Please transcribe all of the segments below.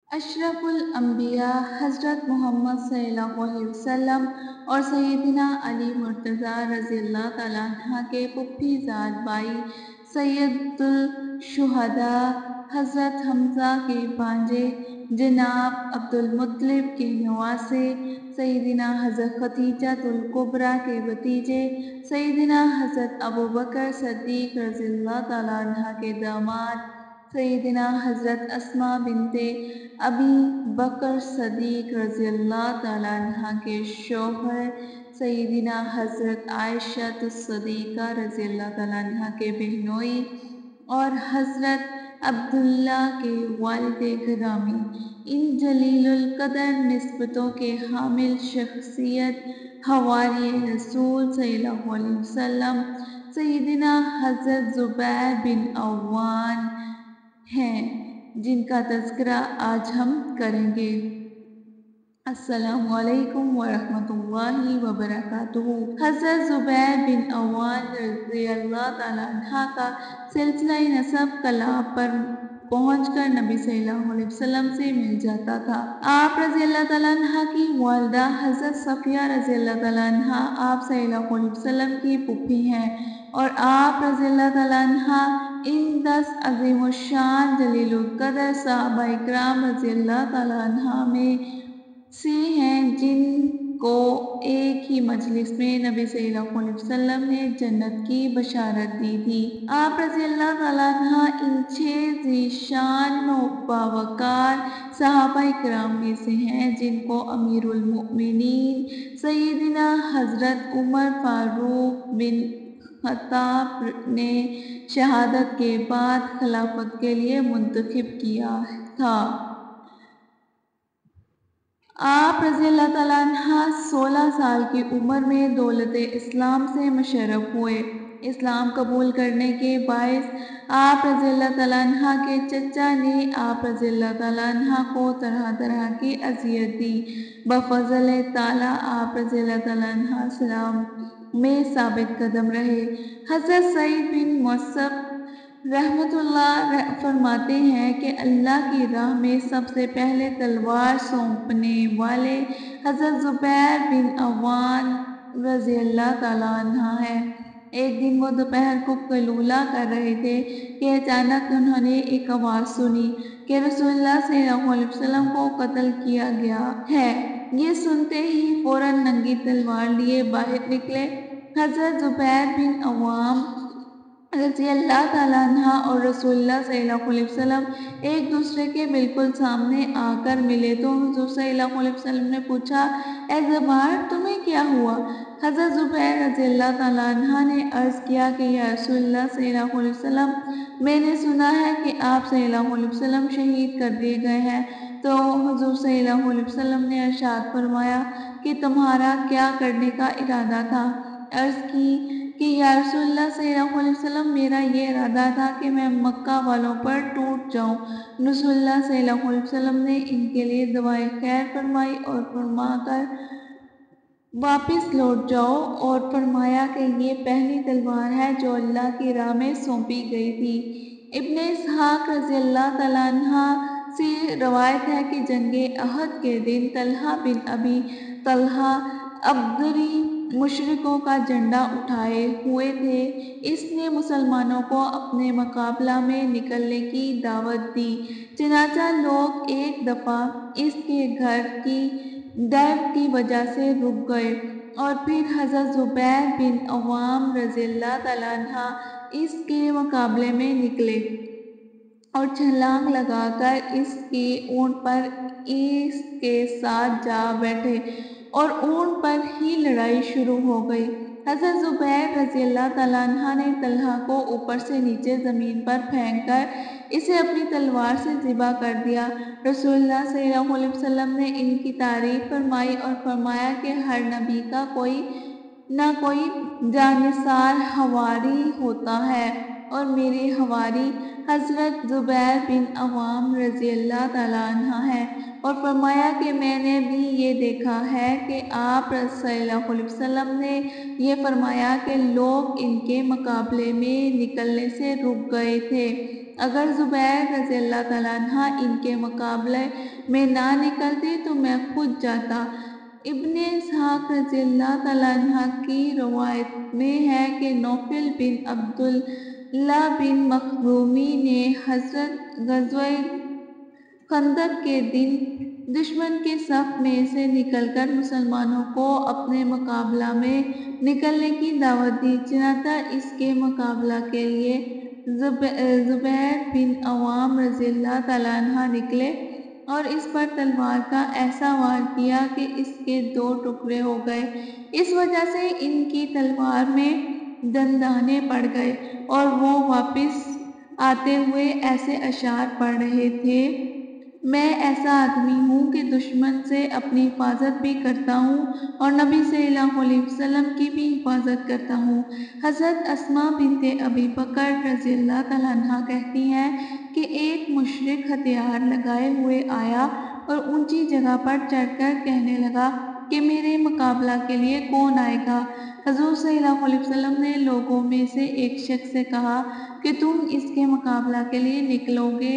اشرف الانبیاء حضرت محمد صلی اللہ علیہ وسلم اور سیدنا علی مرتضیٰ رضی اللہ تعالیٰ عنہ کے پھوپھی زاد بھائی سید الشہداء حضرت حمزہ کے بھانجے جناب عبدالمطلب کے نواسے سیدنا حضرت خدیجہ الکبریٰ کے بھتیجے سیدنا حضرت ابوبکر صدیق رضی اللہ تعالیٰ عنہ کے داماد سیدنا حضرت اسماء بنت ابی بکر صدیق رضی اللہ تعالیٰ عنہ کے شوہر سیدنا حضرت عائشہ الصدیقہ رضی اللہ تعالیٰ عنہ کے بہنوئی اور حضرت عبداللہ کے والد گرامی، ان جلیل القدر نسبتوں کے حامل شخصیت حواری رسول صلی اللہ علیہ وسلم سیدنا حضرت زبیر بن عوام ہیں، جن کا تذکرہ آج ہم کریں گے۔ السلام علیکم ورحمۃ اللہ وبرکاتہ۔ حضرت زبیر بن عوام رضی اللہ تعالیٰ عنہ کا سلسلہ نسب کلاب پر پہنچ کر نبی صلی اللہ علیہ وسلم سے مل جاتا تھا۔ آپ رضی اللہ تعالیٰ عنہ کی والدہ حضرت صفیہ رضی اللہ تعالیٰ عنہ آپ صلی اللہ علیہ وسلم کی پھوپھی ہیں اور آپ رضی اللہ تعالیٰ عنہ ان 10 عظیم الشان جلیل القدر صحابہ اکرام رضی اللہ تعالیٰ عنہ میں سے ہیں جن کو ایک ہی مجلس میں نبی صلی اللہ علیہ وسلم نے جنت کی بشارت دی تھی۔ آپ رضی اللہ تعالیٰ عنہ ان 6 ذی شان و باوقار صحابہ اکرام میں سے ہیں جن کو امیر المؤمنین سیدنا حضرت عمر فاروق بن خطاب نے شہادت کے بعد خلافت کے لیے منتخب کیا تھا۔ آپ رضی اللہ تعالیٰ عنہ 16 سال کی عمر میں دولت اسلام سے مشرف ہوئے۔ اسلام قبول کرنے کے باعث آپ رضی اللہ تعالیٰ عنہ کے چچا نے آپ رضی اللہ تعالیٰ عنہ کو طرح طرح کی اذیت دی۔ بفضل تعالیٰ آپ رضی اللہ تعالیٰ عنہ اسلام میں ثابت قدم رہے۔ حضرت سعید بن مسیب رحمۃ اللہ فرماتے ہیں کہ اللہ کی راہ میں سب سے پہلے تلوار سونپنے والے حضرت زبیر بن عوام رضی اللہ تعالیٰ عنہ ہیں۔ ایک دن وہ دوپہر کو قیلولہ کر رہے تھے کہ اچانک انہوں نے ایک آواز سنی کہ رسول اللہ صلی اللہ علیہ وسلم کو قتل کیا گیا ہے۔ یہ سنتے ہی فوراً ننگی تلوار لیے باہر نکلے۔ حضرت زبیر بن عوام رضی اللہ تعالیٰ عنہ اور رسول اللہ صلی اللہ علیہ وسلم ایک دوسرے کے بالکل سامنے آ کر ملے تو حضور صلی اللہ علیہ وسلم نے پوچھا، اے زبیر تمہیں کیا ہوا؟ حضرت زبیر رضی اللہ تعالیٰ عنہ نے عرض کیا کہ یا رسول اللہ صلی اللہ علیہ وسلم، میں نے سنا ہے کہ آپ صلی اللہ علیہ وسلم شہید کر دیے گئے ہیں۔ تو حضور صلی اللہ علیہ وسلم نے ارشاد فرمایا کہ تمہارا کیا کرنے کا ارادہ تھا؟ عرض کی کہ یا رسول اللہ صلی اللہ علیہ وسلم، میرا یہ ارادہ تھا کہ میں مکہ والوں پر ٹوٹ جاؤں۔ رسول اللہ صلی اللہ علیہ وسلم نے ان کے لیے دعائے خیر فرمائی اور فرما کر واپس لوٹ جاؤ اور فرمایا کہ یہ پہلی تلوار ہے جو اللہ کی راہ میں سونپی گئی تھی۔ ابن اسحاق رضی اللہ تعالیٰ عنہ سے روایت ہے کہ جنگ احد کے دن طلحہ بن ابی طلحہ ابدری مشرکوں کا جھنڈا اٹھائے ہوئے تھے۔ اس نے مسلمانوں کو اپنے مقابلہ میں نکلنے کی دعوت دی، چنانچہ لوگ ایک دفعہ اس کے گھر کی ڈر کی وجہ سے رک گئے اور پھر حضرت زبیر بن عوام رضی اللہ تعالیٰ عنہ اس کے مقابلے میں نکلے اور چھلانگ لگا کر اس کے اونٹ پر اس کے ساتھ جا بیٹھے اور اونٹ پر ہی لڑائی شروع ہو گئی۔ حضرت زبیر رضی اللہ تعالیٰ عنہ نے طلحہ کو اوپر سے نیچے زمین پر پھینک کر اسے اپنی تلوار سے ذبح کر دیا۔ رسول اللہ صلی اللہ علیہ وسلم نے ان کی تعریف فرمائی اور فرمایا کہ ہر نبی کا کوئی نہ کوئی جانثار حواری ہوتا ہے اور میرے حواری حضرت زبیر بن عوام رضی اللہ تعالیٰ عنہ ہیں، اور فرمایا کہ میں نے بھی یہ دیکھا ہے کہ آپ صلی اللہ علیہ وسلم نے یہ فرمایا کہ لوگ ان کے مقابلے میں نکلنے سے رک گئے تھے۔ اگر زبیر رضی اللہ تعالیٰ عنہ ان کے مقابلے میں نہ نکلتے تو میں خود جاتا۔ ابن اسحاق رضی اللہ تعالیٰ عنہ کی روایت میں ہے کہ نوفل بن عبداللہ بن مخزومی نے حضرت غزوہ خندق کے دن دشمن کے صف میں سے نکل کر مسلمانوں کو اپنے مقابلہ میں نکلنے کی دعوت دی، چنانچہ اس کے مقابلہ کے لیے زبیر بن عوام رضی اللہ تعالیٰ عنہ نکلے اور اس پر تلوار کا ایسا وار کیا کہ اس کے 2 ٹکڑے ہو گئے۔ اس وجہ سے ان کی تلوار میں دندانے پڑ گئے اور وہ واپس آتے ہوئے ایسے اشعار پڑھ رہے تھے: میں ایسا آدمی ہوں کہ دشمن سے اپنی حفاظت بھی کرتا ہوں اور نبی صلی اللہ علیہ وسلم کی بھی حفاظت کرتا ہوں۔ حضرت اسماء بنت ابی بکر رضی اللہ تعالیٰ عنہ کہتی ہیں کہ ایک مشرک ہتھیار لگائے ہوئے آیا اور اونچی جگہ پر چڑھ کر کہنے لگا کہ میرے مقابلہ کے لیے کون آئے گا؟ حضور صلی اللہ علیہ وسلم نے لوگوں میں سے ایک شخص سے کہا کہ تم اس کے مقابلہ کے لیے نکلو گے؟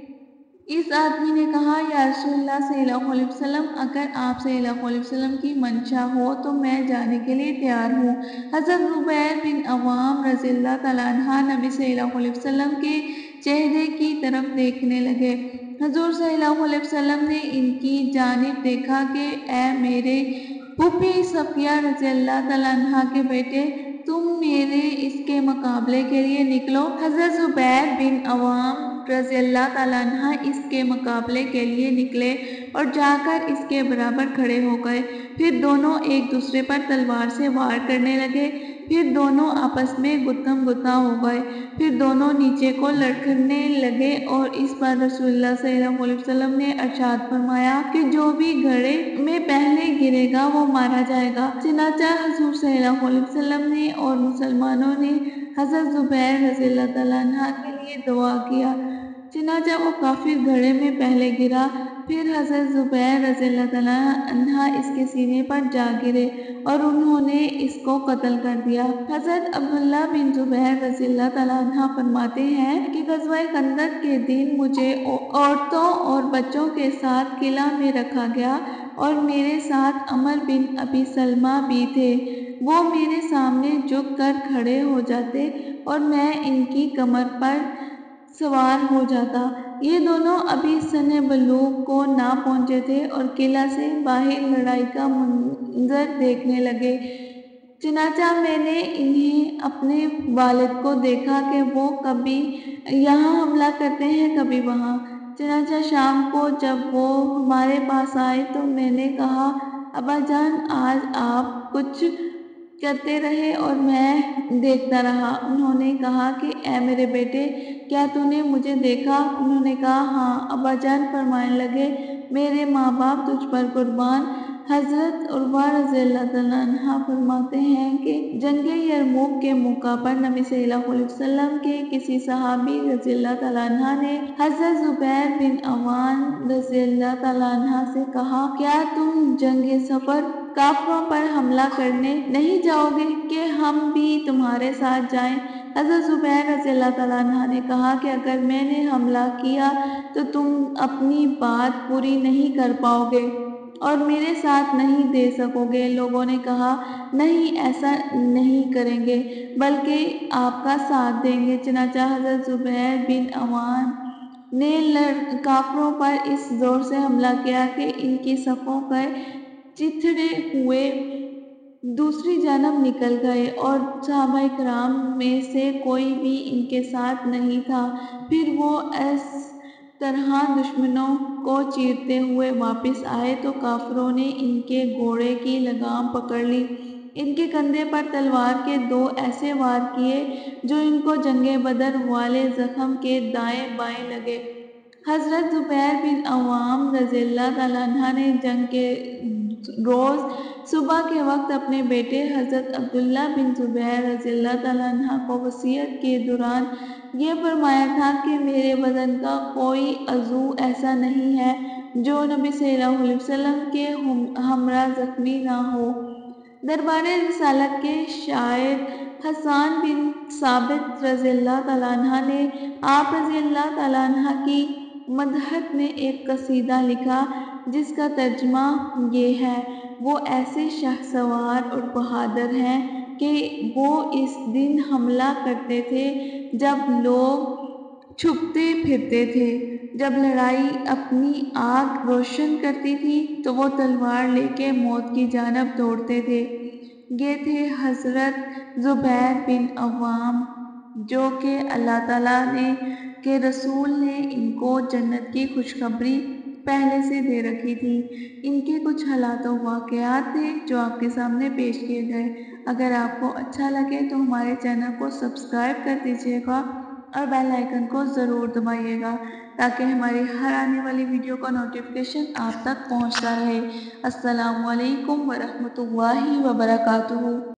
اس آدمی نے کہا، یا رسول اللہ صلی اللہ علیہ وسلم، اگر آپ صلی اللہ علیہ وسلم کی منشا ہو تو میں جانے کے لیے تیار ہوں۔ حضرت زبیر بن عوام رضی اللہ تعالیٰ عنہ نبی صلی اللہ علیہ وسلم کے چہرے کی طرف دیکھنے لگے۔ حضور صلی اللہ علیہ وسلم نے ان کی جانب دیکھا کہ اے میرے پھوپھی صفیہ رضی اللہ تعالیٰ عنہ کے بیٹے، تم میرے اس کے مقابلے کے لیے نکلو۔ حضرت زبیر بن عوام رضی اللہ تعالیٰ عنہ اس کے مقابلے کے لیے نکلے اور جا کر اس کے برابر کھڑے ہو گئے۔ پھر دونوں ایک دوسرے پر تلوار سے وار کرنے لگے۔ پھر دونوں آپس میں گتھم گتھا ہو گئے۔ پھر دونوں نیچے کو لڑکھڑنے لگے اور اس پر رسول اللہ صلی اللہ علیہ وسلم نے ارشاد فرمایا کہ جو بھی گھڑے میں پہلے گرے گا وہ مارا جائے گا۔ چنانچہ حضور صلی اللہ علیہ وسلم نے اور مسلمانوں نے حضرت زبیر رضی اللہ تعالیٰ عنہ کے لیے دعا کیا، چنانچہ وہ کافر گھڑے میں پہلے گرا۔ پھر حضرت زبیر رضی اللہ تعالیٰ عنہ اس کے سینے پر جا گرے اور انہوں نے اس کو قتل کر دیا۔ حضرت عبداللہ بن زبیر رضی اللہ تعالیٰ عنہ فرماتے ہیں کہ غزوہ خندق کے دن مجھے عورتوں اور بچوں کے ساتھ قلعہ میں رکھا گیا اور میرے ساتھ عمر بن ابی سلمہ بھی تھے۔ وہ میرے سامنے جھک کر کھڑے ہو جاتے اور میں ان کی کمر پر سوار ہو جاتا۔ یہ دونوں ابھی سن بلوغ کو نہ پہنچے تھے اور قلعہ سے باہر لڑائی کا منظر دیکھنے لگے۔ چنانچہ میں نے انہیں اپنے والد کو دیکھا کہ وہ کبھی یہاں حملہ کرتے ہیں کبھی وہاں۔ چنانچہ شام کو جب وہ ہمارے پاس آئے تو میں نے کہا، ابا جان، آج آپ کچھ کرتے رہے اور میں دیکھتا رہا۔ انہوں نے کہا کہ اے میرے بیٹے، کیا تو نے مجھے دیکھا؟ انہوں نے کہا، ہاں۔ ابا جان فرمانے لگے، میرے ماں باپ تجھ پر قربان۔ حضرت عروہ رضی اللہ تعالیٰ عنہ فرماتے ہیں کہ جنگ یرموک کے موقع پر نبی صلی اللہ علیہ وسلم کے کسی صحابی رضی اللہ تعالیٰ عنہ نے حضرت زبیر بن عوام رضی اللہ تعالیٰ عنہ سے کہا، کیا تم جنگ صفر کافروں پر حملہ کرنے نہیں جاؤ گے کہ ہم بھی تمہارے ساتھ جائیں؟ حضرت زبیر رضی اللہ تعالیٰ عنہ نے کہا کہ اگر میں نے حملہ کیا تو تم اپنی بات پوری نہیں کر پاؤ گے اور میرے ساتھ نہیں دے سکو گے۔ لوگوں نے کہا، نہیں، ایسا نہیں کریں گے بلکہ آپ کا ساتھ دیں گے۔ چنانچہ حضرت زبیر بن عوام نے کافروں پر اس زور سے حملہ کیا کہ ان کی صفوں کے چتھڑے ہوئے دوسری جانب نکل گئے اور صحابہ کرام میں سے کوئی بھی ان کے ساتھ نہیں تھا۔ پھر وہ اس طرح دشمنوں کو چیرتے ہوئے واپس آئے تو کافروں نے ان کے گھوڑے کی لگام پکڑ لی، ان کے کندھے پر تلوار کے 2 ایسے وار کیے جو ان کو جنگ بدر والے زخم کے دائیں بائیں لگے۔ حضرت زبیر بن عوام رضی اللہ تعالیٰ عنہ نے جنگ کے روز صبح کے وقت اپنے بیٹے حضرت عبداللہ بن زبیر رضی اللہ تعالیٰ عنہ کو وصیت کے دوران یہ فرمایا تھا کہ میرے بدن کا کوئی عضو ایسا نہیں ہے جو نبی صلی اللہ علیہ وسلم کے ہمراہ زخمی نہ ہو۔ دربار رسالت کے شاعر حسان بن ثابت رضی اللہ تعالیٰ عنہ نے آپ رضی اللہ تعالیٰ عنہ کی مدحت میں ایک قصیدہ لکھا جس کا ترجمہ یہ ہے: وہ ایسے شہسوار اور بہادر ہیں کہ وہ اس دن حملہ کرتے تھے جب لوگ چھپتے پھرتے تھے، جب لڑائی اپنی آنکھ روشن کرتی تھی تو وہ تلوار لے کے موت کی جانب دوڑتے تھے۔ یہ تھے حضرت زبیر بن عوام، جو کہ اللہ تعالیٰ کے رسول نے ان کو جنت کی خوشخبری پہلے سے دے رکھی تھی۔ ان کے کچھ حالات و واقعات تھے جو آپ کے سامنے پیش کیے گئے۔ اگر آپ کو اچھا لگے تو ہمارے چینل کو سبسکرائب کر دیجیے گا اور بیل آئیکن کو ضرور دبائیے گا تاکہ ہماری ہر آنے والی ویڈیو کا نوٹیفیکیشن آپ تک پہنچتا رہے۔ السلام علیکم ورحمۃ اللہ وبرکاتہ۔